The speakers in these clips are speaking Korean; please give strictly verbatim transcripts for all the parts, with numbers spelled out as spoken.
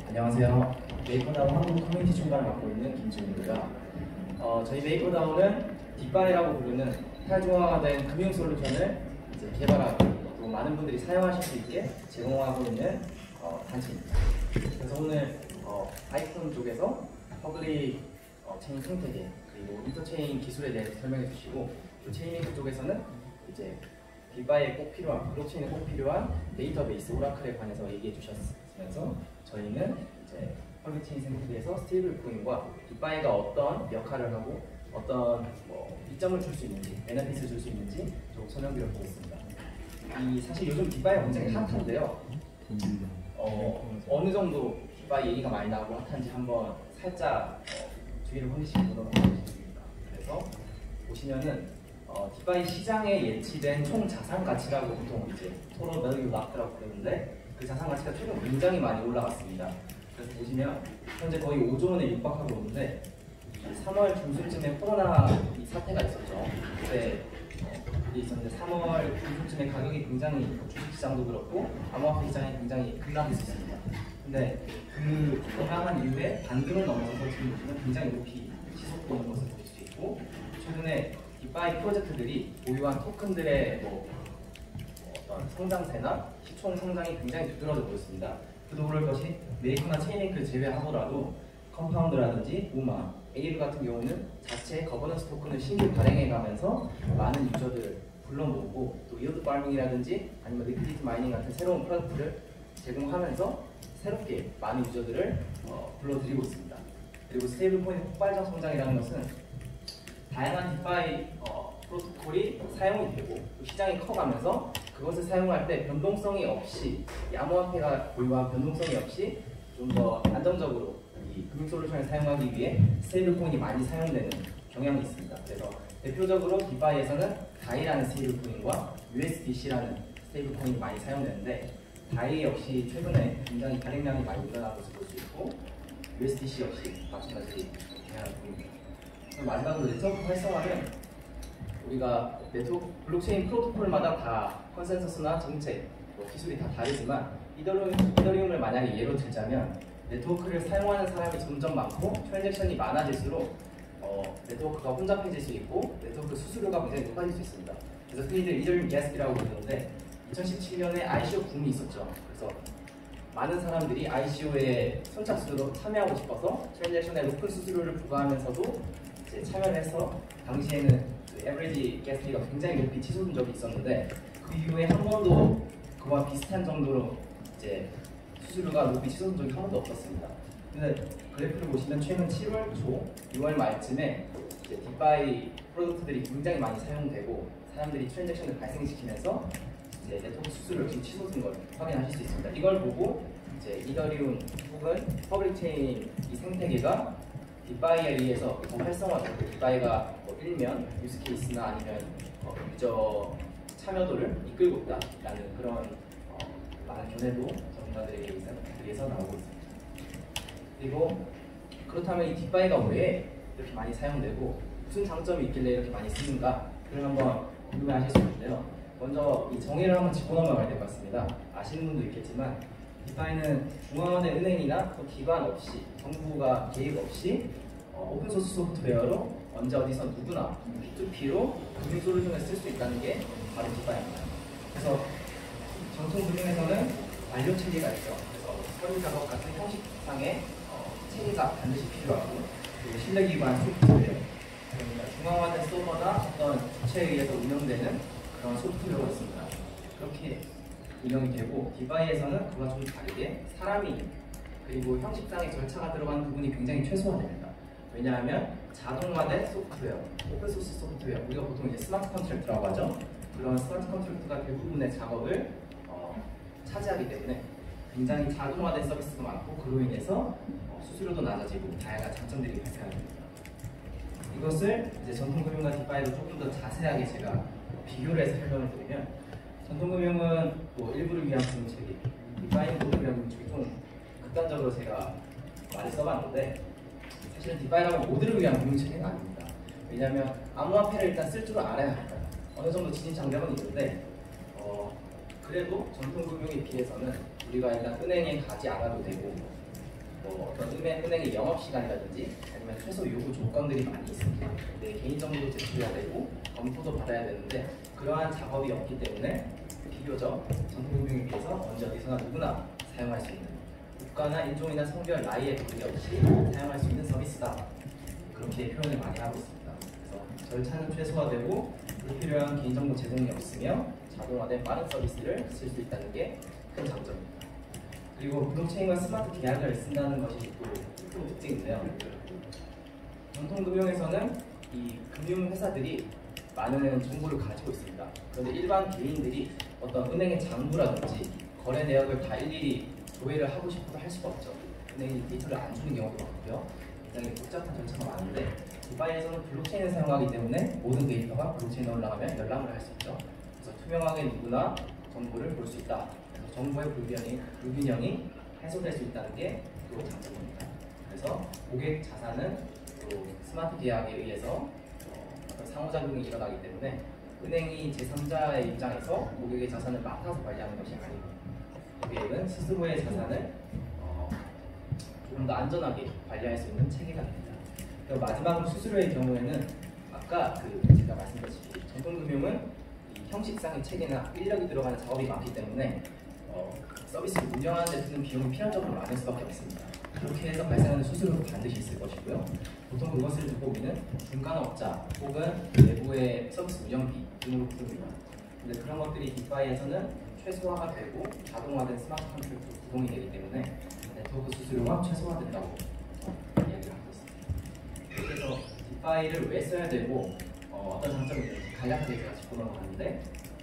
안녕하세요. 메이커다오 한국 커뮤니티 총괄을 맡고 있는 김지훈입니다. 어, 저희 메이커다오는 뒷바이라고 부르는 탈중앙화된 금융 솔루션을 이제 개발하고 또 많은 분들이 사용하실 수 있게 제공하고 있는 어, 단체입니다. 그래서 오늘 어, 아이폰 쪽에서 퍼블릭 어, 체인 생태계 그리고 인터체인 기술에 대해서 설명해 주시고 또 체인링크 쪽에서는 이제 뒷바이에 꼭 필요한 블록체인에 꼭 필요한 데이터베이스 오라클에 관해서 얘기해 주셨으면서 저희는 이제 퍼블릭체인 생태계에서 스테이블 코인과 뒷바이가 어떤 역할을 하고 어떤 뭐 이점을 줄 수 있는지, 베네핏을 줄 수 있는지 좀 설명드려 보겠습니다. 이 사실 요즘 뒷바이가 굉장히 핫한데요. 어, 어느 정도 뒷바이 얘기가 많이 나오고 핫한지 한번 살짝 어, 주의를 혼내시고 보도록 하겠습니다. 그래서 보시면은 어, 뒷바이 시장에 예치된 총 자산 가치라고 보통 이제 토로 밸류 락라고 부르는데 그 자산 가치가 최근 굉장히 많이 올라갔습니다. 그래서 보시면 현재 거의 오조 원에 육박하고 있는데 삼월 중순쯤에 코로나 이 사태가 있었죠. 그때 어, 있었는데 삼월 중순쯤에 가격이 굉장히 주식시장도 그렇고 암호화폐 시장이 굉장히 급락했었습니다. 근데 그 급락한 이후에 반등을 넘어서서 지금 보시면 굉장히 높이 지속되고 있는 것을 볼 수 있고 최근에 뒷바이 프로젝트들이 보유한 토큰들의 뭐 어떤 성장세나 시총 성장이 굉장히 두드러져 보였습니다. 그도 그럴 것이 메이커나 체인링크를 제외하더라도 컴파운드라든지 우마, 에이루 같은 경우는 자체 거버넌스 토큰을 신규 발행해가면서 많은 유저들을 불러모으고 또 이어드 파밍이라든지 아니면 리퀴디티 마이닝 같은 새로운 프로덕트를 제공하면서 새롭게 많은 유저들을 어, 불러들이고 있습니다. 그리고 스테이블 코인의 폭발적 성장이라는 것은 다양한 뒷바이 어, 프로토콜이 사용이 되고 또 시장이 커가면서 그것을 사용할 때 변동성이 없이 암호화폐가 보유한 변동성이 없이 좀 더 안정적으로 이 금융 솔루션을 사용하기 위해 스테이블 코인이 많이 사용되는 경향이 있습니다. 그래서 대표적으로 뒷바이에서는 다이라는 스테이블 코인과 유에스디씨라는 스테이블 코인이 많이 사용되는데 다이 역시 최근에 굉장히 발행량이 많이 늘어난 것을 볼 수 있고 유에스디씨 역시 마찬가지 경향을 보입니다. 마지막으로 네트워크 활성화는 우리가 네트워크 블록체인 프로토콜마다 다 컨센서스나 정책, 뭐 기술이 다 다르지만 이더리움, 이더리움을 만약에 예로 들자면 네트워크를 사용하는 사람이 점점 많고 트랜잭션이 많아질수록 어, 네트워크가 혼잡해질 수 있고 네트워크 수수료가 굉장히 높아질 수 있습니다. 그래서 흔히들 이더리움 이에스피라고 부르는데 이천십칠 년에 아이씨오 붐이 있었죠. 그래서 많은 사람들이 아이씨오에 선착순으로 참여하고 싶어서 트랜잭션에 높은 수수료를 부과하면서도 이제 참여를 해서 당시에는 그 에버리지 게스피가 굉장히 높이 치솟은 적이 있었는데 그 이후에 한 번도 그와 비슷한 정도로 이제 수수료가 높이 치솟은 적이 한 번도 없었습니다. 근데 그래프를 보시면 최근 칠월 초, 유월 말쯤에 이제 뒷바이 프로덕트들이 굉장히 많이 사용되고 사람들이 트랜잭션을 발생시키면서 이제 네트워크 수수료 역시 치솟은 걸 확인하실 수 있습니다. 이걸 보고 이제 이더리움 혹은 퍼블릭 체인 이 생태계가 뒷바이에 의해서 더 활성화되고 뒷바이가 뭐 일면 유스 케이스나 아니면 어, 유저 참여도를 이끌고 있다라는 그런 어, 많은 견해도 전문가들에게 의해서 나오고 있습니다. 그리고 그렇다면 이 뒷바이가 왜 이렇게 많이 사용되고 무슨 장점이 있길래 이렇게 많이 쓰는가 그걸 한번 궁금해하실 수 있는데요. 먼저 이 정의를 한번 짚고 넘어가야 될 것 같습니다. 아시는 분도 있겠지만 뒷바이는 중앙화된 은행이나 또 기반 없이 정부가 개입 없이 어, 오픈소스 소프트웨어로 언제 어디서 누구나 피투피로 금융 솔루션을 쓸 수 있다는 게 바로 뒷바이입니다. 그래서 전통 금융에서는 완료 체계가 있죠. 그래서 서류 작업 같은 형식상의 어, 체계가 반드시 필요하고 그리고 신뢰 기반 소프트웨어 그러니까 중앙화된 서버나 어떤 주체에 의해서 운영되는 그런 소프트웨어가 있습니다. 그렇게 운영이 되고 뒷바이에서는 그와 좀 다르게 사람이 그리고 형식상의 절차가 들어가는 부분이 굉장히 최소화됩니다. 왜냐하면 자동화된 소프트웨어, 오픈소스 소프트웨어, 우리가 보통 이제 스마트 컨트랙트라고 하죠. 그런 스마트 컨트랙트가 대부분의 작업을 어, 차지하기 때문에 굉장히 자동화된 서비스도 많고 그로 인해서 어, 수수료도 낮아지고 다양한 장점들이 발생하게 됩니다. 이것을 이제 전통금융과 뒷바이로 조금 더 자세하게 제가 비교를 해서 설명을 드리면 전통금융은 뭐 일부를 위한 금융체계, 뒷바이는 모두를 위한 금융체계 좀 극단적으로 제가 말을 써봤는데 사실은 뒷바이라고 모두를 위한 금융체계가 아닙니다. 왜냐하면 암호화폐를 일단 쓸 줄 알아야 합니다. 어느 정도 진입장벽은 있는데 어, 그래도 전통금융에 비해서는 우리가 일단 은행에 가지 않아도 되고 뭐 어떤 은행, 은행의 영업시간이라든지 아니면 최소 요구 조건들이 많이 있습니다. 내 개인정보도 제출해야 되고 검토도 받아야 되는데 그러한 작업이 없기 때문에 비교적 전통금융에 비해서 언제 어디서나 누구나 사용할 수 있는 국가나 인종이나 성별, 나이에 구애 없이 사용할 수 있는 서비스다. 그렇게 표현을 많이 하고 있습니다. 그래서 절차는 최소화되고 불필요한 개인정보 제공이 없으며 자동화된 빠른 서비스를 쓸 수 있다는 게 큰 장점입니다. 그리고 블록체인과 스마트 계약을 쓴다는 것이 또 큰 특징인데요. 전통금융에서는 이 금융회사들이 많은 정보를 가지고 있습니다. 그런데 일반 개인들이 어떤 은행의 장부라든지 거래 내역을 다 일일이 조회를 하고 싶어도 할 수가 없죠. 은행이 데이터를 안 주는 경우도 많고요. 굉장히 복잡한 절차가 많은데 디파이에서는 블록체인을 사용하기 때문에 모든 데이터가 블록체인에 올라가면 열람을 할 수 있죠. 그래서 투명하게 누구나 정보를 볼 수 있다. 그래서 정보의 불균형이, 불균형이 해소될 수 있다는 게 또 장점입니다. 그래서 고객 자산은 또 스마트 계약에 의해서 어, 상호작용이 일어나기 때문에 은행이 제삼자의 입장에서 고객의 자산을 맡아서 관리하는 것이 아니고 고객은 스스로의 자산을 어, 조금 더 안전하게 관리할 수 있는 체계가 됩니다. 그리고 마지막으로 수수료의 경우에는 아까 그 제가 말씀드렸듯이 전통금융은 이 형식상의 체계나 인력이 들어가는 작업이 많기 때문에 어, 서비스를 운영하는 데 드는 비용이 필연적으로 많을 수밖에 없습니다. 그렇게 해서 발생하는 수수료도 반드시 있을 것이고요. 보통 그것을 뒷부분은 중간업자 혹은 내부의 서비스 운영비 등으로 부릅니다. 근데 그런 것들이 디파이에서는 최소화가 되고 자동화된 스마트 컨트랙트로 구동이 되기 때문에 네트워크 수수료가 최소화된다고 이야기를 하고 있습니다. 그래서 디파이를 왜 써야 되고 어, 어떤 장점이 있는지 간략하게 제가 짚고 넘어갔는데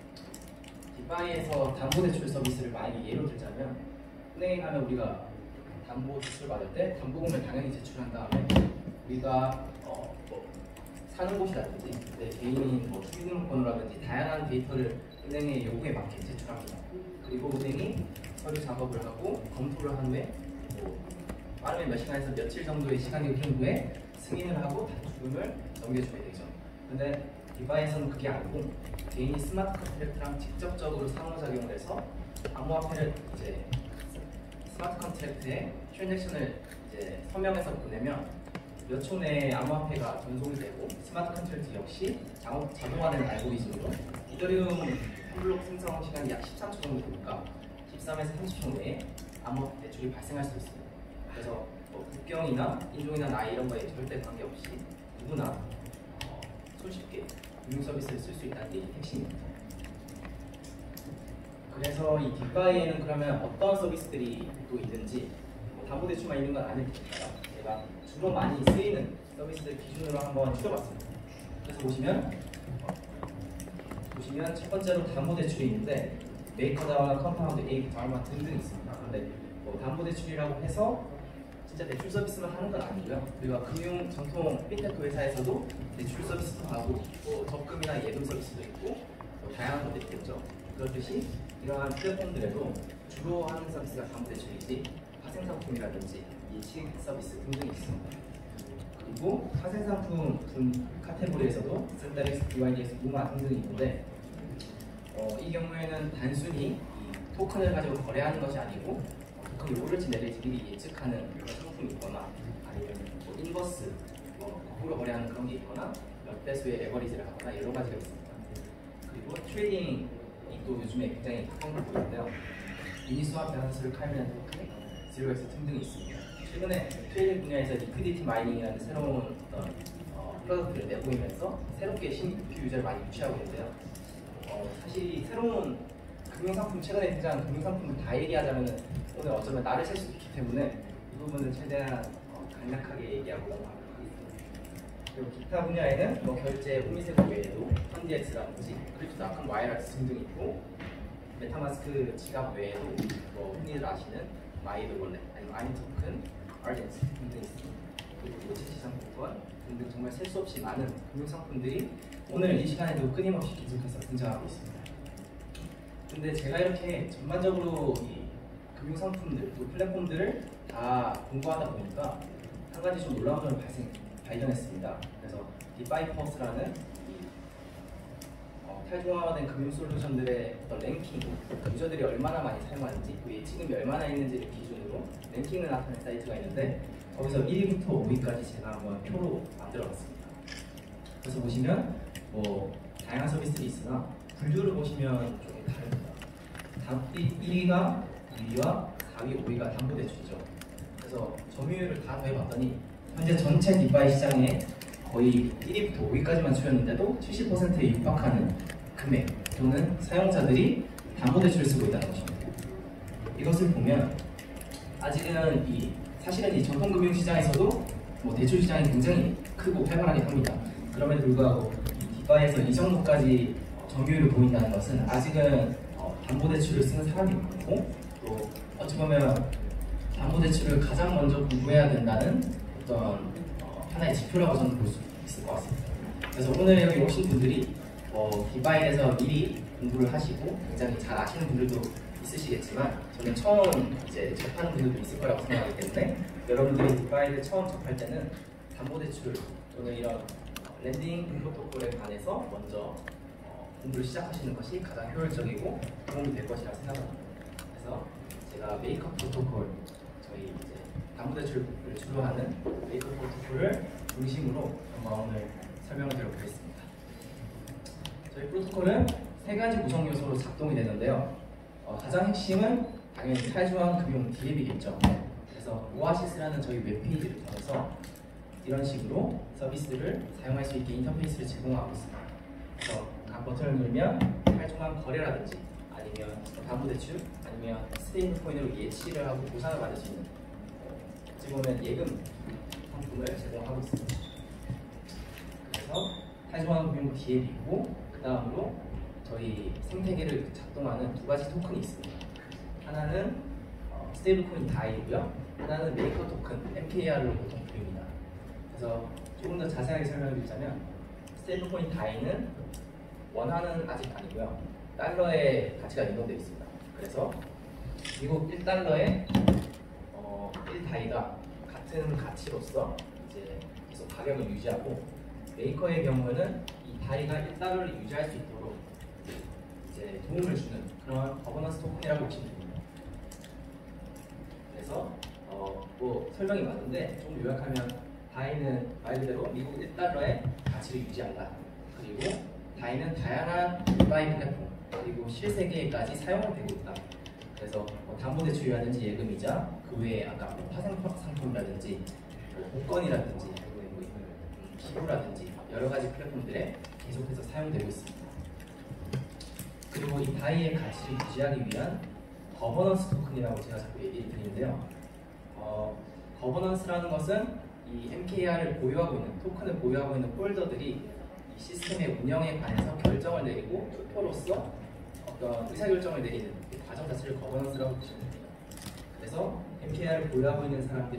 디파이에서 담보대출 서비스를 만약에 예로 들자면 은행에 가면 우리가 담보 대출 받을 때 담보금을 당연히 제출한 다음에 우리가 어, 뭐 사는 곳이라든지 내 개인인 뭐 출입번호라든지 다양한 데이터를 은행의 요구에 맞게 제출합니다. 그리고 은행이 서류 작업을 하고 검토를 한 후에 뭐 빠르면 몇 시간에서 며칠 정도의 시간이 흐른 후에 승인을 하고 단축금을 넘겨주게 되죠. 근데 디파이에서는 그게 아니고 개인이 스마트 컨트랙트랑 직접적으로 상호작용을 해서 암호화폐를 이제 스마트 컨트랙트에 트랜잭션을 이제 서명해서 보내면 몇 초 내에 암호화폐가 전송이 되고 스마트 컨트랙트 역시 자동화된 알고리즘으로 이더리움 한 블록 생성 시간이 약 십삼 초 정도 되니까 십삼에서 삼십 초 내에 암호화폐 대출이 발생할 수 있습니다. 그래서 뭐 국경이나 인종이나 나이 이런 거에 절대 관계없이 누구나 어, 손쉽게 금융 서비스를 쓸 수 있다는 게 핵심입니다. 그래서 이 디파이에는 그러면 어떤 서비스들이 또 있는지 뭐 담보대출만 있는 건 아닐 테니까요. 제가 주로 많이 쓰이는 서비스들 기준으로 한번 추려봤습니다. 그래서 보시면 어, 보시면 첫 번째로 담보대출이 있는데 메이커다우나 컴파운드, 에이, 다우나 등등 있습니다. 그런데 뭐 담보대출이라고 해서 진짜 대출 서비스만 하는 건 아니고요. 우리가 금융 전통 핀테크 회사에서도 대출 서비스도 하고 뭐 적금이나 예금 서비스도 있고 뭐 다양한 것들이 있겠죠. 그렇듯이 이러한 플랫폼들에도 주로 하는 서비스가 담보대출이지 파생상품이라든지 예치 서비스 등등이 있습니다. 그리고 파생상품 분 카테고리에서도 샌다렉스, 디와이디엑스, 무마 등등이 있는데 어, 이 경우에는 단순히 이 토큰을 가지고 거래하는 것이 아니고 토큰이 오를지 내릴지 미리 예측하는 그런 상품이 있거나 아니면 뭐 인버스, 뭐 거꾸로 거래하는 그런 게 있거나 몇 배수의 레버리지를 하거나 여러 가지가 있습니다. 그리고 트레이딩 또 요즘에 굉장히 핫한 걸 보이는데요. 유니스왑 밸런스를 칼면한 토큰, 지로엑스 등등이 있습니다. 최근에 트레이딩 분야에서 리퀴디티 마이닝이라는 새로운 어떤 어, 프로덕트를 내보이면서 새롭게 신규 유저를 많이 유치하고 있는데요. 어, 사실 새로운 금융상품, 최근에 등장한 금융상품을 다 얘기하자면 오늘 어쩌면 나를 셀 수도 있기 때문에 이 부분은 최대한 어, 간략하게 얘기하고 넘어가도록 하겠습니다. 그리고 기타 분야에는 뭐 결제, 호미세고 외에도 펀디엑스라든지 크립토 닷컴, 와이어렉스 등등 있고 메타마스크 지갑 외에도 뭐 흔히들 아시는 마이드 월렛, 아니면 아이토큰, 아르젠스 등등 있습니다. 그리고 채시상품권 등등 정말 셀 수 없이 많은 금융상품들이 오늘 이 시간에도 끊임없이 계속해서 등장하고 있습니다. 근데 제가 이렇게 전반적으로 이 금융상품들, 또 플랫폼들을 다 공부하다 보니까 한 가지 좀 놀라운 점을 발생, 발견했습니다. 그래서 디파이퍼스라는 어, 탈중앙화된 금융 솔루션들의 어떤 랭킹, 유저들이 얼마나 많이 사용하는지, 그 예치금이 얼마나 있는지를 기준으로 랭킹을 나타낸 사이트가 있는데 거기서 일 위부터 오 위까지 제가 한번 표로 만들어봤습니다. 그래서 보시면 뭐 다양한 서비스들이 있으나 분류를 보시면 조금 다릅니다. 일 위가 이 위와 사 위, 오 위가 담보대출이죠. 그래서 점유율을 다 더해봤더니 현재 전체 디파이 시장에 거의 일 위부터 오 위까지만 추렸는데도 칠십 퍼센트에 육박하는 금액 또는 사용자들이 담보대출을 쓰고 있다는 것입니다. 이것을 보면 아직은 이 사실은 이 전통금융시장에서도 뭐 대출 시장이 굉장히 크고 활발하게 합니다. 그럼에도 불구하고 이 디파이에서 이 정도까지 점유율을 보인다는 것은 아직은 어, 담보대출을 쓰는 사람이 많고 또 어찌 보면 담보대출을 가장 먼저 공부해야 된다는 어떤 어, 하나의 지표라고 저는 볼 수 있을 것 같습니다. 그래서 오늘 여기 오신 분들이 어, 디파이에서 미리 공부를 하시고 굉장히 잘 아시는 분들도 있으시겠지만 저는 처음 이제 접하는 분들도 있을 거라고 생각하기 때문에 여러분들이 디파이를 처음 접할 때는 담보대출 또는 이런 랜딩 프로토콜에 관해서 먼저 어, 공부를 시작하시는 것이 가장 효율적이고 도움이 될 것이라 생각합니다. 그래서 제가 메이크업 프로토콜, 저희 이제 담보대출을 주로 하는 메이크업 프로토콜을 중심으로 한번 오늘 설명을 드려보겠습니다. 저희 프로토콜은 세 가지 구성 요소로 작동이 되는데요. 어, 가장 핵심은 당연히 탈중앙 금융 디앱이겠죠. 그래서 오아시스라는 저희 웹페이지를 통해서 이런 식으로 서비스를 사용할 수 있게 인터페이스를 제공하고 있습니다. 그래서 각 버튼을 누르면 탈중앙 거래라든지 아니면 담보대출 아니면 스테이블 코인으로 예치를 하고 보상을 받을 수 있는 어찌 보면 예금 상품을 제공하고 있습니다. 그래서 탈중앙 금융 디앱이고 그 다음으로 저희 생태계를 작동하는 두 가지 토큰이 있습니다. 하나는 어, 스테이블 코인 다이고요. 하나는 메이커 토큰 엠케이알로 보통 부릅니다. 그래서 조금 더 자세하게 설명을 드리자면 스테이블 코인 다이는 원화는 아직 아니고요. 달러의 가치가 인정되어 있습니다. 그래서 미국 일 달러에 어, 일 다이가 같은 가치로서 이제 계속 가격을 유지하고 메이커의 경우에는 이 다이가 일 달러를 유지할 수 있도록 이제 도움을 주는 그런 거버넌스 토큰이라고 보시면 됩니다. 그래서 어, 뭐 설명이 많은데 좀 요약하면 다이는 말 그대로 미국 일 달러의 가치를 유지한다. 그리고 다이는 다양한 디파이 플랫폼 그리고 실세계까지 사용되고 있다. 그래서 뭐 담보대출이라든지 예금이자 그 외에 아까 뭐 파생 상품이라든지 뭐 복권이라든지 그리고 뭐 기부라든지 여러 가지 플랫폼들에 계속해서 사용되고 있습니다. 그리고 이 다이의 가치를 유지하기 위한 거버넌스 토큰이라고 제가 자꾸 얘기를 드리는데요. 어, 거버넌스라는 것은 이 엠케이알을 보유하고 있는 토큰을 보유하고 있는 홀더들이 이 시스템의 운영에 관해서 결정을 내리고 투표로서 어떤 의사결정을 내리는 이 과정 자체를 거버넌스라고 보시면 됩니다. 그래서 엠케이알을 보유하고 있는 사람들이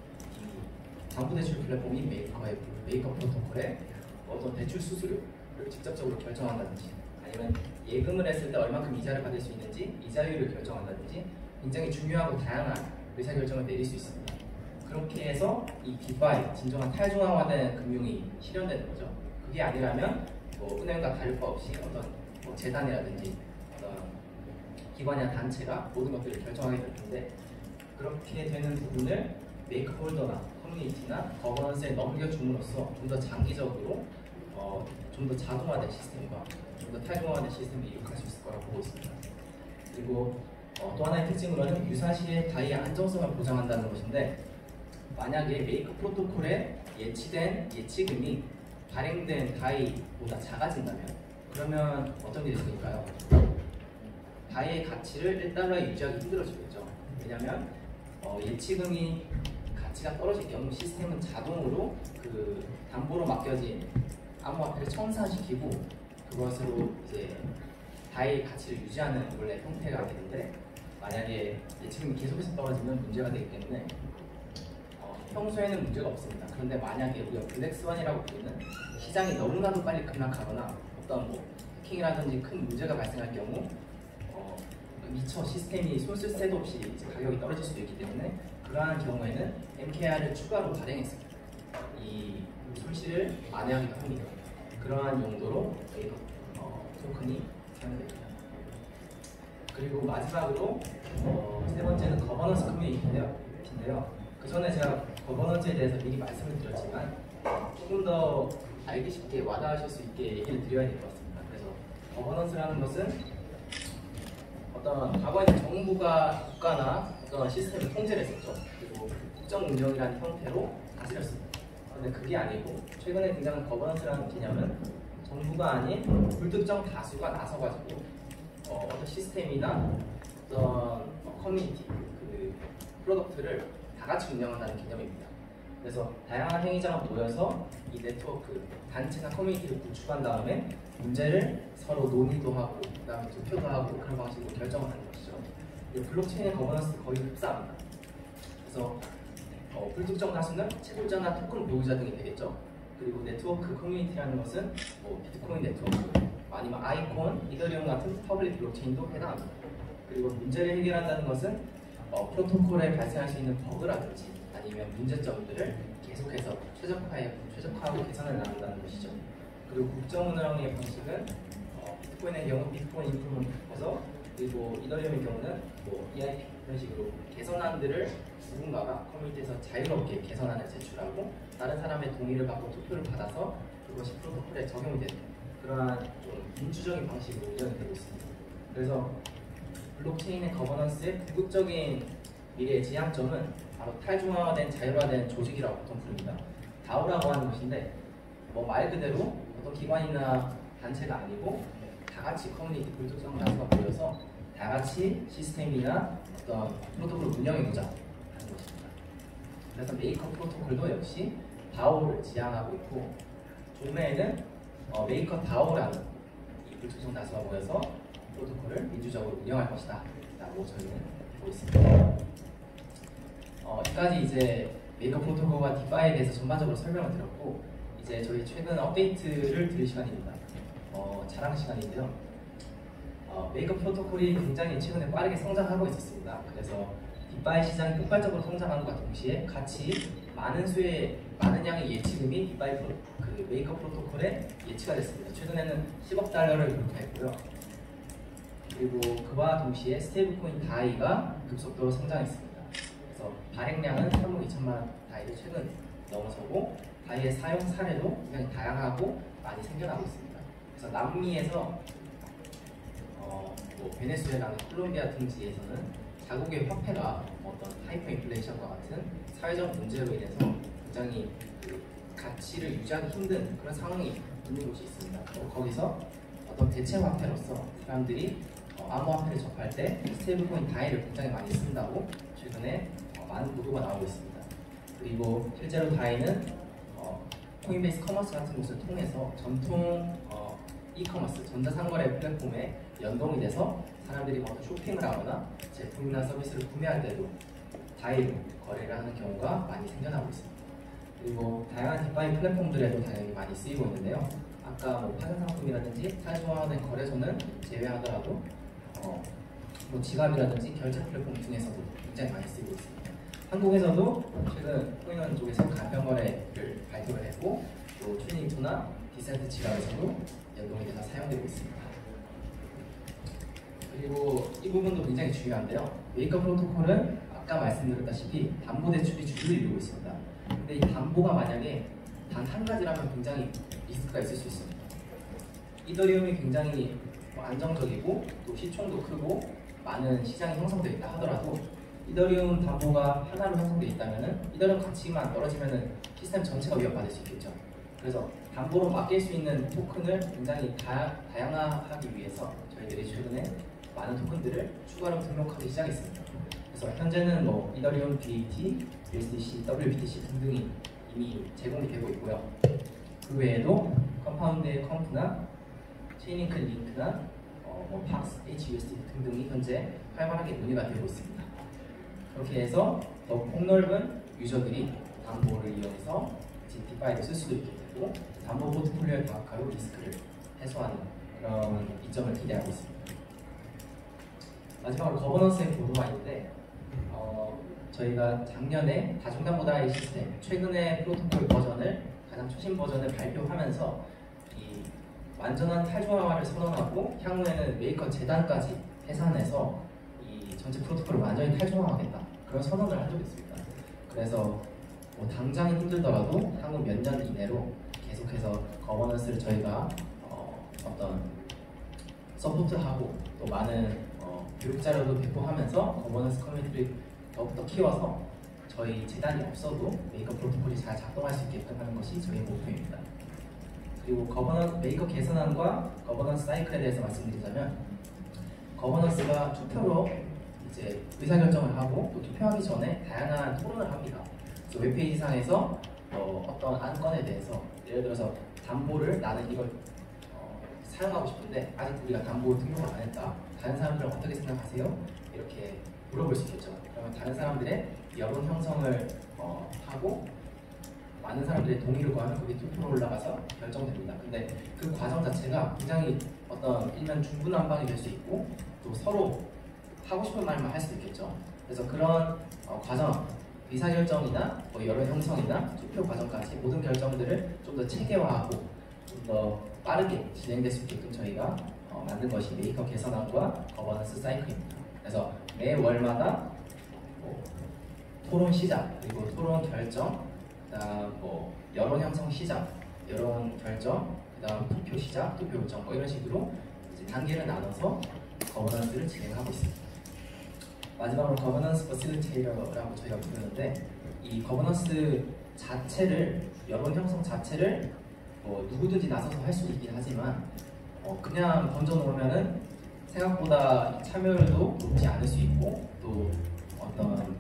이 담보대출 플랫폼인 메이커의 메이커 프로토콜에 어떤 대출 수수료를 직접적으로 결정한다든지 아니면 예금을 했을 때 얼마큼 이자를 받을 수 있는지 이자율을 결정한다든지 굉장히 중요하고 다양한 의사결정을 내릴 수 있습니다. 그렇게 해서 이 디파이, 진정한 탈중앙화된 금융이 실현되는 거죠. 그게 아니라면 뭐 은행과 다를 바 없이 어떤 뭐 재단이라든지 어떤 기관이나 단체가 모든 것들을 결정하게 될 텐데 그렇게 되는 부분을 메이크 홀더나 커뮤니티나 거버넌스에 넘겨줌으로써 좀 더 장기적으로 어, 좀 더 자동화된 시스템과 좀 더 탈중앙화된 시스템을 이룩할 수 있을 거라고 보고 있습니다. 그리고 어, 또 하나의 특징으로는 유사시에 다이의 안정성을 보장한다는 것인데 만약에 메이크 프로토콜에 예치된 예치금이 발행된 다이보다 작아진다면 그러면 어떤 일이 생길까요? 다이의 가치를 일 달러에 유지하기 힘들어지겠죠. 왜냐하면 어, 예치금이 가치가 떨어질 경우 시스템은 자동으로 그 담보로 맡겨진 암호화폐를 청산시키고 그것으로 이제 다이의 가치를 유지하는 원래 형태가 되는데 만약에 예치금이 계속해서 떨어지면 문제가 되기 때문에 어, 평소에는 문제가 없습니다. 그런데 만약에 우리가 블랙스완이라고 부르는 시장이 너무나도 빨리 급락하거나 어떤 뭐 해킹이라든지 큰 문제가 발생할 경우 어, 미처 시스템이 손 쓸 새도 없이 이제 가격이 떨어질 수도 있기 때문에 그러한 경우에는 엠케이알을 추가로 발행해서 이 손실을 만회하기도 합니다. 그러한 용도로 메이커, 어, 토큰이 사용됩니다. 그리고 마지막으로 어, 세 번째는 거버넌스 커뮤니티인데요. 그 전에 제가 거버넌스에 대해서 미리 말씀을 드렸지만 조금 더 알기 쉽게 와닿으실 수 있게 얘기를 드려야 될 것 같습니다. 그래서 거버넌스라는 것은 어떤 과거에는 정부가 국가나 어떤 시스템을 통제를 했었죠. 그리고 국정 운영이라는 형태로 다스렸습니다. 그런데 그게 아니고 최근에 등장한 거버넌스라는 개념은 정부가 아닌 불특정 다수가 나서가지고 어, 어떤 시스템이나 어떤 커뮤니티, 그 프로덕트를 다 같이 운영한다는 개념입니다. 그래서 다양한 행위자가 모여서 이 네트워크, 단체나 커뮤니티를 구축한 다음에 문제를 서로 논의도 하고 그 다음에 투표도 하고 그런 방식으로 결정을 하는 것이죠. 블록체인의 거버넌스 거의 흡사합니다. 그래서 어, 불특정 다수는 채굴자나 토큰 보유자 등이 되겠죠. 그리고 네트워크 커뮤니티라는 것은 뭐 비트코인 네트워크, 아니면 아이콘, 이더리움 같은 퍼블릭 블록체인도 해당합니다. 그리고 문제를 해결한다는 것은 어, 프로토콜에 발생할 수 있는 버그라든지 아니면 문제점들을 계속해서 최적화해, 최적화하고 개선해 나간다는 것이죠. 그리고 국정 운영의 방식은 어, 비트코인의 경우 비트코인 인프루먼트 proposer, 그리고 이더리움의 경우는 뭐 이아이피 이런 식으로 개선안들을 누군가가 커뮤니티에서 자유롭게 개선안을 제출하고 다른 사람의 동의를 받고 투표를 받아서 그것이 프로토콜에 적용이 되는 그러한 좀 민주적인 방식으로 운영이 되고 있습니다. 그래서 블록체인의 거버넌스의 궁극적인 미래의 지향점은 바로 탈중앙화된 자율화된 조직이라고 보통 부릅니다. 다오라고 하는 것인데 뭐 말 그대로 어떤 기관이나 단체가 아니고 다 같이 커뮤니티 불특정 다수가 모여서 다 같이 시스템이나 어떤 프로토콜을 운영해보자 하는 것입니다. 그래서 메이커 프로토콜도 역시 다오를 지향하고 있고 종래에는 어, 메이커 다오라는 이 불특정 다수가 모여서 프로토콜을 민주적으로 운영할 것이다 라고 저희는 보고 있습니다. 어, 여기까지 이제 메이커 프로토콜과 디파이에 대해서 전반적으로 설명을 드렸고 이제 저희 최근 업데이트를 드릴 시간입니다. 어, 자랑 시간인데요. 어, 메이커 프로토콜이 굉장히 최근에 빠르게 성장하고 있었습니다. 그래서 디파이 시장이 폭발적으로 성장함과 동시에 같이 많은 수의 많은 양의 예치금이 디파이 프로, 그 메이커 프로토콜에 예치가 됐습니다. 최근에는 십억 달러를 돌파했고요. 그리고 그와 동시에 스테이블코인 다이가 급속도로 성장했습니다. 그래서 발행량은 삼억 이천만 다이를 최근 넘어서고 다이의 사용 사례도 굉장히 다양하고 많이 생겨나고 있습니다. 그래서 남미에서 어, 뭐 베네수엘라나 콜롬비아 등지에서는 자국의 화폐가 어떤 하이퍼 인플레이션과 같은 사회적 문제로 인해서 굉장히 그 가치를 유지하기 힘든 그런 상황이 있는 곳이 있습니다. 거기서 어떤 대체 화폐로서 사람들이 어, 암호화폐를 접할 때 스테이블코인 다이를 굉장히 많이 쓴다고 최근에 어, 많은 보도가 나오고 있습니다. 그리고 실제로 다이는 어, 코인베이스 커머스 같은 곳을 통해서 전통 어, 이커머스, 전자상거래 플랫폼에 연동이 돼서 사람들이 뭐 쇼핑을 하거나 제품이나 서비스를 구매할 때도 다이로 거래를 하는 경우가 많이 생겨나고 있습니다. 그리고 다양한 디파이 플랫폼들에도 당연히 많이 쓰이고 있는데요. 아까 뭐 파생 상품이라든지 탈중앙화된 거래소는 제외하더라도 어, 뭐 지갑이라든지 결제 플랫폼 중에서도 굉장히 많이 쓰이고 있습니다. 한국에서도 최근 코인원 쪽에서 간편 거래를 발표를 했고 또 튜닝투나 디센트 지갑에서도 연동이 돼서 사용되고 있습니다. 그리고 이 부분도 굉장히 중요한데요. 메이커 프로토콜은 아까 말씀드렸다시피 담보대출이 주를 이루고 있습니다. 근데 이 담보가 만약에 단 한 가지라면 굉장히 리스크가 있을 수 있습니다. 이더리움이 굉장히 안정적이고 또 시총도 크고 많은 시장이 형성되어 있다 하더라도 이더리움 담보가 하나로 형성되어 있다면 이더리움 가치만 떨어지면 시스템 전체가 위협받을 수 있겠죠. 그래서 담보로 맡길 수 있는 토큰을 굉장히 다, 다양화하기 위해서 저희들이 최근에 많은 토큰들을 추가로 등록하기 시작했습니다. 그래서 현재는 뭐 이더리움 비에이티, 유에스디씨, 더블유비티씨 등등이 이미 제공이 되고 있고요. 그 외에도 컴파운드의 컴프나 체인링크 링크나 어, 뭐 팍스, 에이치유에스디 등등이 현재 활발하게 논의가 되고 있습니다. 그렇게 해서 더 폭넓은 유저들이 담보를 이용해서 디파이를 쓸 수도 있게 되고 담보 포트폴리오의 다각화로 리스크를 해소하는 그런 이점을 기대하고 있습니다. 마지막으로 거버넌스의 보도가 있는데 어, 저희가 작년에 다중담보다의 시스템 최근의 프로토콜 버전을 가장 최신 버전을 발표하면서 이 완전한 탈중앙화를 선언하고 향후에는 메이커 재단까지 해산해서 이 전체 프로토콜을 완전히 탈중앙화하겠다 그런 선언을 한 적이 있습니다. 그래서 뭐 당장은 힘들더라도 향후 몇 년 이내로 계속해서 거버넌스를 저희가 어, 어떤 서포트하고 또 많은 어, 교육 자료도 배포하면서 거버넌스 커뮤니티를 더욱더 키워서 저희 재단이 없어도 메이커 프로토콜이 잘 작동할 수 있게끔 하는 것이 저희의 목표입니다. 그리고 거버넌스 메이커 개선안과 거버넌스 사이클에 대해서 말씀드리자면, 거버넌스가 투표로 이제 의사결정을 하고 또 투표하기 전에 다양한 토론을 합니다. 그래서 웹페이지상에서 어, 어떤 안건에 대해서 예를 들어서 담보를 나는 이걸 어, 사용하고 싶은데 아직 우리가 담보 등록을 안 했다. 다른 사람들은 어떻게 생각하세요? 이렇게 물어볼 수 있겠죠. 그러면 다른 사람들의 여론 형성을 어, 하고 많은 사람들의 동의를 구하면 그게 투표로 올라가서 결정됩니다. 근데 그 과정 자체가 굉장히 어떤 일면 중구난방이 될 수 있고 또 서로 하고 싶은 말만 할 수도 있겠죠. 그래서 그런 어, 과정, 의사결정이나 뭐 여론 형성이나 투표 과정까지 모든 결정들을 좀 더 체계화하고 좀 더 빠르게 진행될 수 있게끔 저희가 어, 만든 것이 메이커 개선안과 거버넌스 사이클입니다. 그래서 매 월마다 뭐 토론 시작, 그리고 토론 결정, 그다음 뭐 여론 형성 시작, 여론 결정, 그다음 투표 시작, 투표 요청 뭐 이런 식으로 이제 단계를 나눠서 거버넌스를 진행하고 있습니다. 마지막으로 거버넌스 퍼실리테이터라고 저희가 부르는데, 이 거버넌스 자체를, 여론 형성 자체를 뭐 누구든지 나서서 할 수 있긴 하지만 어 그냥 던져놓으면은 생각보다 참여율도 높지 않을 수 있고 또 어떤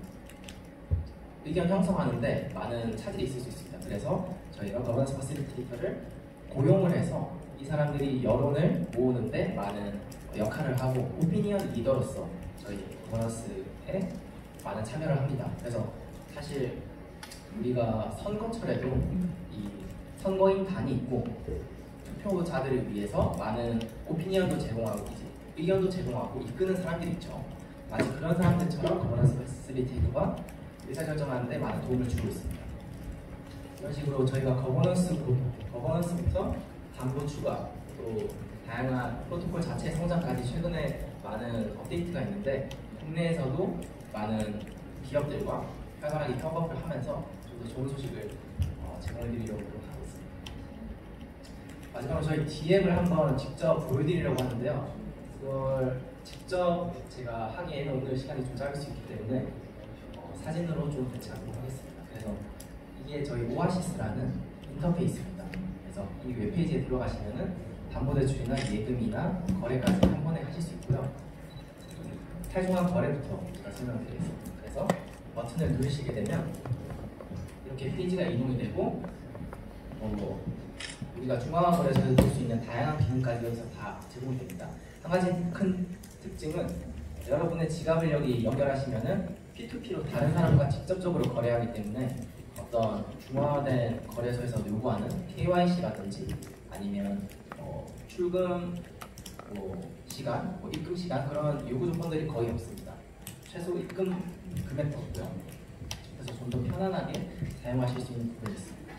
의견 형성하는데 많은 차질이 있을 수 있습니다. 그래서 저희가 거버넌스 퍼실리테이터를 고용을 해서 이 사람들이 여론을 모으는데 많은 역할을 하고 오피니언 리더로서 저희 거버넌스에 많은 참여를 합니다. 그래서 사실 우리가 선거철에도 이 선거인단이 있고 투표자들을 위해서 많은 오피니언도 제공하고 의견도 제공하고 이끄는 사람들이 있죠. 마치 그런 사람들처럼 거버넌스 퍼실리테이터가 의사결정하는 데 많은 도움을 주고 있습니다. 이런 식으로 저희가 거버넌스, 거버넌스부터 담보 추가, 또 다양한 프로토콜 자체 성장까지 최근에 많은 업데이트가 있는데 국내에서도 많은 기업들과 활발하게 협업을 하면서 좀 더 좋은 소식을 어, 제공해드리려고 하고 있습니다. 마지막으로 저희 디앱을 한번 직접 보여드리려고 하는데요. 그걸 직접 제가 하기에는 오늘 시간이 좀 짧을 수 있기 때문에 어, 사진으로 좀 배치하도록 하겠습니다. 그래서 이게 저희 오아시스라는 인터페이스입니다. 그래서 이 웹페이지에 들어가시면은 담보대출이나 예금이나 거래까지 한 번에 하실 수 있고요. 탈중앙 거래부터 제가 설명드리겠습니다. 그래서 버튼을 누르시게 되면 이렇게 페이지가 이동이 되고 어, 우리가 중앙화 거래소에서 볼 수 있는 다양한 기능까지 여기서 다 제공이 됩니다. 한 가지 큰 특징은 여러분의 지갑을 여기 연결하시면은 피투피로 다른 사람과 직접적으로 거래하기 때문에 어떤 중앙화된 거래소에서 요구하는 케이와이씨라든지 아니면 어, 출금 뭐 시간, 뭐 입금 시간 그런 요구 조건들이 거의 없습니다. 최소 입금 금액도 없고요. 그래서 좀 더 편안하게 사용하실 수 있는 부분이 있습니다.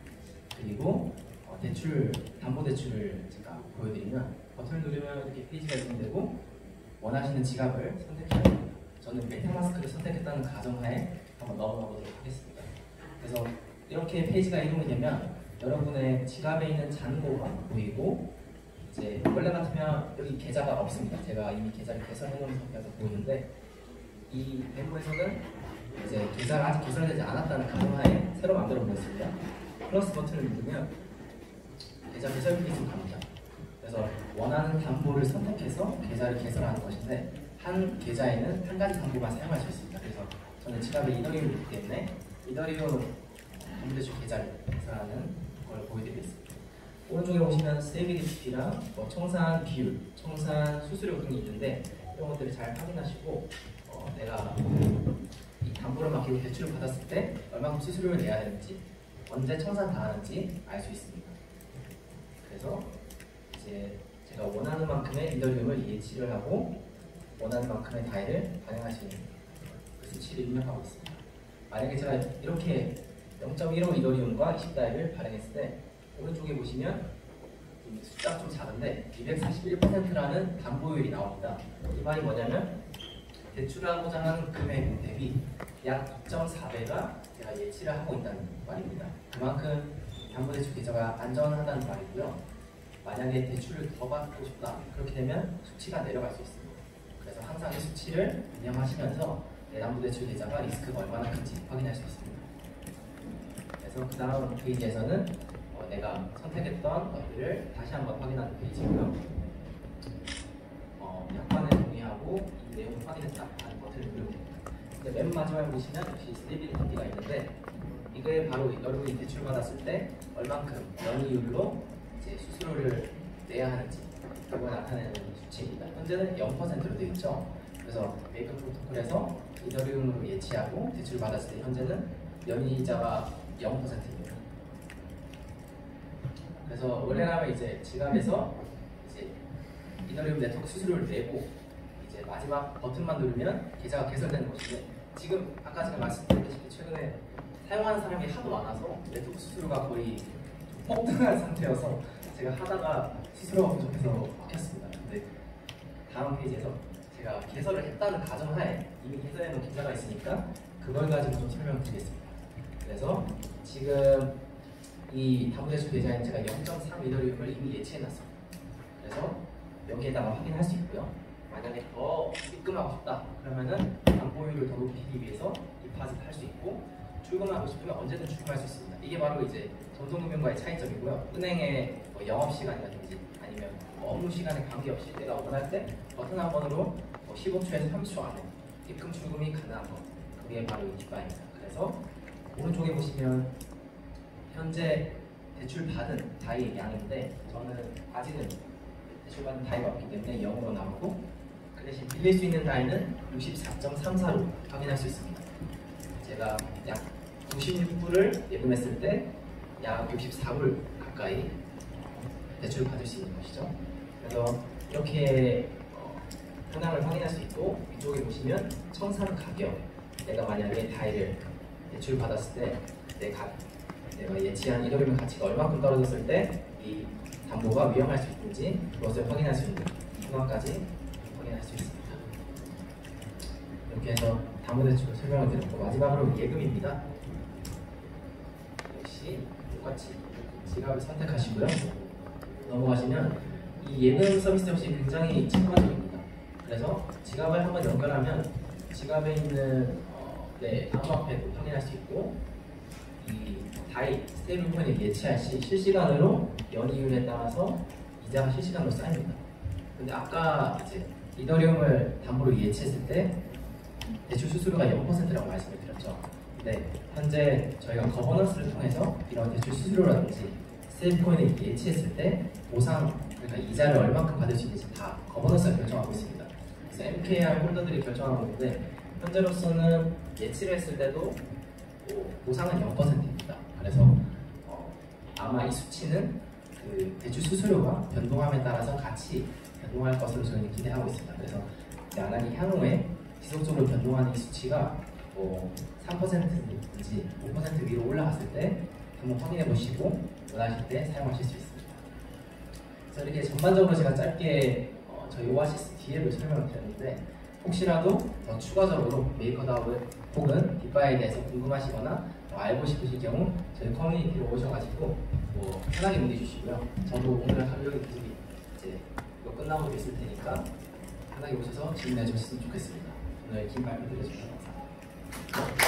그리고 어, 대출, 담보대출을 제가 보여드리면 버튼을 누르면 이렇게 페이지가 이동되고 원하시는 지갑을 선택해야 됩니다. 저는 메타마스크를 선택했다는 가정하에 한번 넣어보도록 하겠습니다. 그래서 이렇게 페이지가 이동이 되면 여러분의 지갑에 있는 잔고가 보이고 이제 원래 같으면 여기 계좌가 없습니다. 제가 이미 계좌를 개설해 놓은 상태에서 보이는데 이 멤버에서는 이제 계좌가 아직 개설되지 않았다는 가정하에 새로 만들어 보겠습니다. 플러스 버튼을 누르면 계좌 개설 페이지로 갑니다. 그래서 원하는 담보를 선택해서 계좌를 개설하는 것인데 한 계좌에는 한 가지 담보만 사용할 수 있습니다. 그래서 저는 지갑에 이더리움이 있기 때문에 이더리움 담보대출 계좌를 개설하는 걸 보여드리겠습니다. 오른쪽에 보시면 스테이빌리티랑 뭐 청산 비율, 청산 수수료 등이 있는데 이런 것들을 잘 확인하시고 어, 내가 이 담보를 맡기고 대출을 받았을 때 얼마큼 수수료를 내야 되는지 언제 청산 당하는지 알 수 있습니다. 그래서 이제 제가 원하는 만큼의 이더리움을 예치를 하고 원하는 만큼의 다이를 발행할 수 있는 그 수치를 입력하고 있습니다. 만약에 제가 이렇게 영 점 일오 이더리움과 이십 다이를 발행했을 때 오른쪽에 보시면 숫자가 좀 작은데 이백사십일 퍼센트라는 담보율이 나옵니다. 이 말이 뭐냐면 대출하고자 하는 금액 대비 약 이 점 사 배가 제가 예치를 하고 있다는 말입니다. 그만큼 담보대출 계좌가 안전하다는 말이고요. 만약에 대출을 더 받고 싶다 그렇게 되면 수치가 내려갈 수 있습니다. 그래서 항상 이 수치를 운영하시면서 내 담보대출 계좌가 리스크가 얼마나 큰지 확인할 수 있습니다. 그래서 그 다음 페이지에서는 어, 내가 선택했던 것들을 다시 한번 확인하는 페이지고요. 어, 약관에 동의하고 이 내용을 확인했다는 버튼을 누르면 됩니다. 맨 마지막에 보시면 역시 스테이빌리티가 있는데 이게 바로 여러분이 대출 받았을 때 얼만큼 연이율로 이제 수수료를 내야 하는지 그걸 나타내는 수치입니다. 현재는 영 퍼센트로 되어 있죠. 그래서 메이커 프로토콜에서 이더리움으로 예치하고 대출을 받았을 때 현재는 연이자가 영 퍼센트입니다. 그래서 원래라면 이제 지갑에서 이제 이더리움 네트워크 수수료를 내고 이제 마지막 버튼만 누르면 계좌가 개설되는 것인데 지금 아까 제가 말씀드렸다시피 최근에 사용하는 사람이 하도 많아서 네트워크 수수료가 거의 폭등한 상태여서 제가 하다가 수수료가 부족해서 막혔습니다. 근데 다음 페이지에서 제가 개설을 했다는 가정하에 이미 개설해 놓은 계좌가 있으니까 그걸 가지고 좀 설명드리겠습니다. 그래서 지금 이 담보대출 계좌에 제가 영 점 삼 이더리움을 이미 예치해 놨습니다. 그래서 여기에다가 확인할 수 있고요. 만약에 더 입금하고 싶다 그러면은 담보율을 더 높이기 위해서 디파짓 할 수 있고 출금하고 싶으면 언제든 출금할 수 있습니다. 이게 바로 이제 전통금융과의 차이점이고요. 은행의 뭐 영업시간이라든지 아니면 뭐 업무 시간에 관계없이 내가 원할 때 버튼 한 번으로 뭐 십오 초에서 삼십 초 안에 입금 출금이 가능한 것, 그게 바로 이 디파입니다. 그래서 오른쪽에 보시면 현재 대출 받은 다이 양인데 저는 아직은 대출 받은 다이가 없기 때문에 영으로 나오고 그 대신 빌릴 수 있는 다이는 육십사 점 삼사로 확인할 수 있습니다. 제가 약 구십육 불을 예금했을 때 약 육십사 불 가까이 대출을 받을 수 있는 것이죠. 그래서 이렇게 어, 현황을 확인할 수 있고 이쪽에 보시면 청산 가격, 내가 만약에 다이를 대출 받았을 때 내 가, 내가 예치한 이더리움 가치가 얼마큼 떨어졌을 때 이 담보가 위험할 수 있는지 그것을 확인할 수 있는 현황까지 확인할 수 있습니다. 이렇게 해서 담보대출 설명을 드렸고 마지막으로 예금입니다. 역시 똑같이 지갑을 선택하시고요. 넘어가시면 이 예금 서비스 역시 굉장히 직관적입니다. 그래서 지갑을 한번 연결하면 지갑에 있는 어, 네, 암호화폐도 확인할 수 있고 이 다이 스테이블 코인을 예치할 시 실시간으로 연이율에 따라서 이자가 실시간으로 쌓입니다. 근데 아까 이제 이더리움을 담보로 예치했을 때 대출 수수료가 영 퍼센트라고 말씀을 드렸죠. 근데 현재 저희가 거버넌스를 통해서 이런 대출 수수료라든지 스테이블 코인을 예치했을 때 보상, 그러니까 이자를 얼마큼 받을 수 있는지 다 거버넌스가 결정하고 있습니다. 그래서 엠케이알 홀더들이 결정하고 있는데 현재로서는 예치를 했을 때도 뭐 보상은 영 퍼센트입니다. 그래서 어, 아마 이 수치는 그 대출 수수료가 변동함에 따라서 같이 변동할 것으로 저희는 기대하고 있습니다. 그래서 만약에 향후에 지속적으로 변동하는 이 수치가 뭐 삼 퍼센트인지 오 퍼센트 위로 올라갔을 때 한번 확인해 보시고 원하실 때 사용하실 수 있습니다. 그래서 이렇게 전반적으로 제가 짧게 어, 저희 오아시스 디앱을 설명을 드렸는데 혹시라도 더 추가적으로 메이커다오 혹은 디파이에 대해서 궁금하시거나 뭐 알고 싶으실 경우 저희 커뮤니티로 오셔가지고 뭐 편하게 문의 주시고요. 저도 오늘 하려고 계속 이제 이거 끝나고 있을 테니까 편하게 오셔서 질문해 주셨으면 좋겠습니다. 오늘 긴 발표 드려주셔서 감사합니다.